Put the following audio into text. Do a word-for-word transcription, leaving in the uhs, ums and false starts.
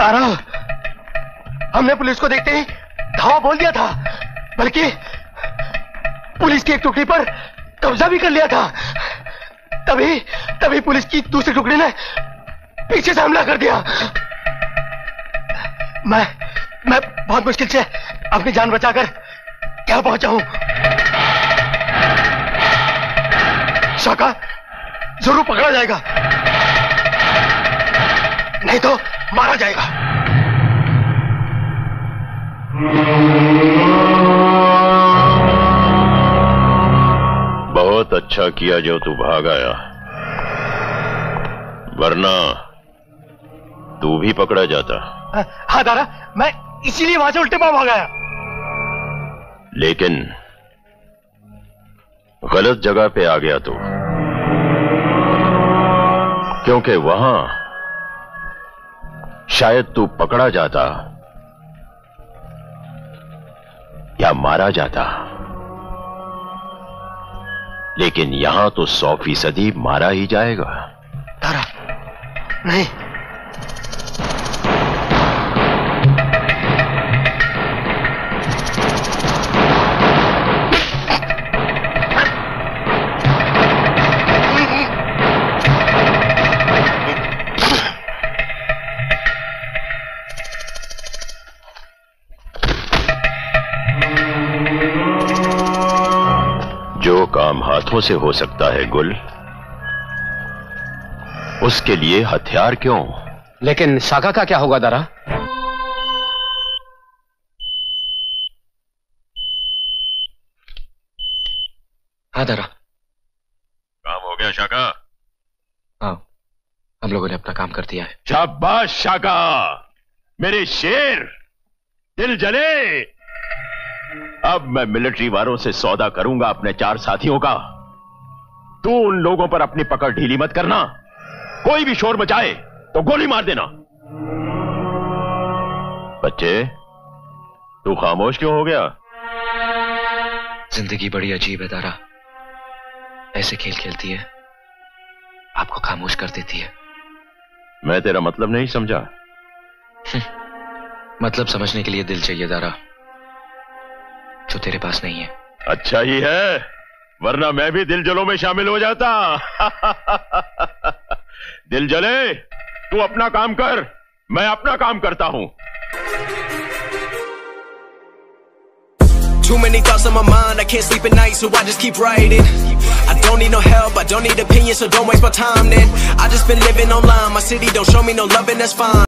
दारा, हमने पुलिस को देखते ही धावा बोल दिया था, बल्कि पुलिस की एक टुकड़ी पर कब्जा भी कर लिया था। तभी तभी पुलिस की दूसरी टुकड़ी ने पीछे से हमला कर दिया। मैं मैं बहुत मुश्किल से अपनी जान बचाकर क्या पहुंचा हूं। शाका जरूर पकड़ा जाएगा, नहीं तो मारा जाएगा। बहुत अच्छा किया जो तू भाग आया, वरना तू भी पकड़ा जाता। हाँ दारा, मैं इसीलिए वहां से उल्टे पांव भाग आया। लेकिन गलत जगह पे आ गया तू, क्योंकि वहां शायद तू पकड़ा जाता या मारा जाता, लेकिन यहां तो सौ फीसदी मारा ही जाएगा। दारा, नहीं। जो काम हाथों से हो सकता है गुल, उसके लिए हथियार क्यों? लेकिन शाका का क्या होगा दारा? हाँ दारा, काम हो गया शाका? हाँ, हम लोगों ने अपना काम कर दिया है। शाबाश शाका, मेरे शेर, दिल जले। अब मैं मिलिट्री वालों से सौदा करूंगा अपने चार साथियों का। तू उन लोगों पर अपनी पकड़ ढीली मत करना, कोई भी शोर मचाए तो गोली मार देना। बच्चे, तू खामोश क्यों हो गया? जिंदगी बड़ी अजीब है दारा, ऐसे खेल खेलती है, आपको खामोश कर देती है। मैं तेरा मतलब नहीं समझा। मतलब समझने के लिए दिल चाहिए दारा, जो तेरे पास नहीं है। अच्छा ही है, वरना मैं भी दिल जलों में शामिल हो जाता। दिल जले, तू अपना काम कर, मैं अपना काम करता हूं। Too many thoughts on my mind, I can't sleep at night, so I just keep writing. I don't need no help, I don't need opinions, so don't waste my time then. I just been living online, my city don't show me no love and that's fine.